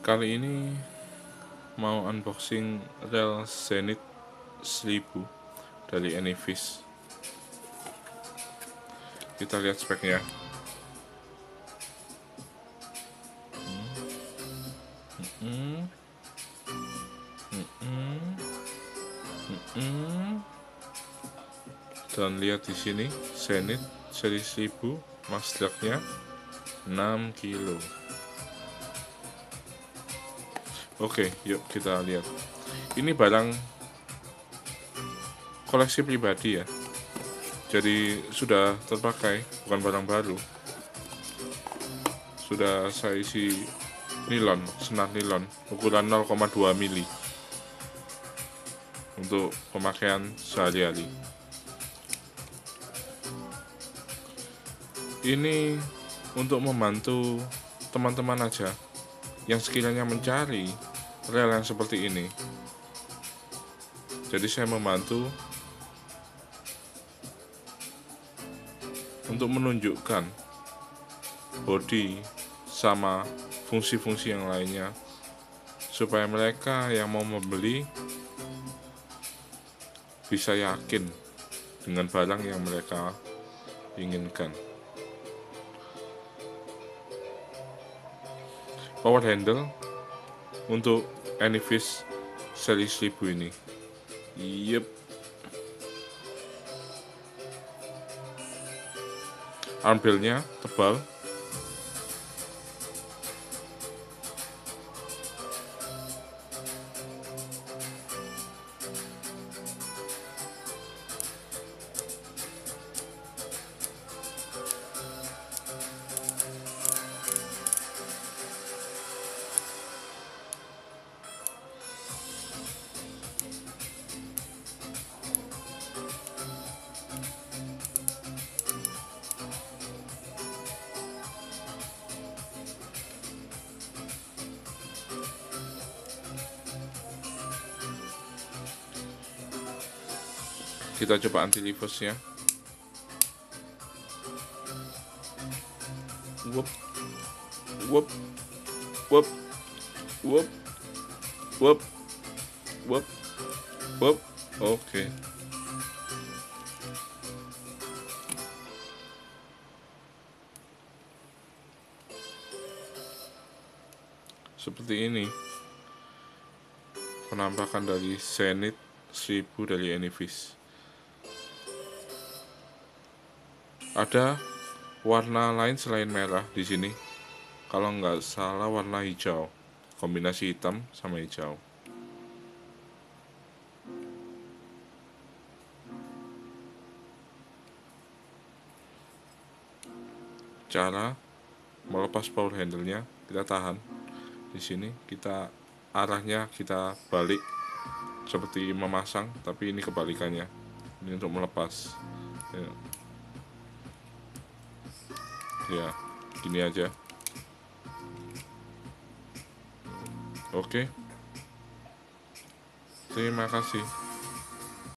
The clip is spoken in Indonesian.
Kali ini mau unboxing rel Zenith 1000 dari Enivis. Kita lihat speknya. Dan lihat di sini Zenith seri 1000, masdaknya 6 kilo. Oke, yuk kita lihat. Ini barang koleksi pribadi ya. Jadi sudah terpakai, bukan barang baru. Sudah saya isi nilon, senar nilon ukuran 0,2 mili untuk pemakaian sehari-hari. Ini untuk membantu teman-teman aja yang sekiranya mencari rel yang seperti ini. Jadi saya membantu untuk menunjukkan body sama fungsi-fungsi yang lainnya, supaya mereka yang mau membeli bisa yakin dengan barang yang mereka inginkan. Power handle untuk Enivis seri 1000 ini. Yep. Armrelnya tebal. Kita coba anti reverse nya. Wup, wup, wup, wup, wup, wup, wup. Oke. Seperti ini penampakan dari Zenith 1000 dari Enivis. Ada warna lain selain merah di sini. Kalau nggak salah warna hijau, kombinasi hitam sama hijau. Cara melepas power handle-nya, kita tahan di sini, kita arahnya kita balik seperti memasang, tapi ini kebalikannya. Ini untuk melepas. Ya, gini aja. Oke. Terima kasih.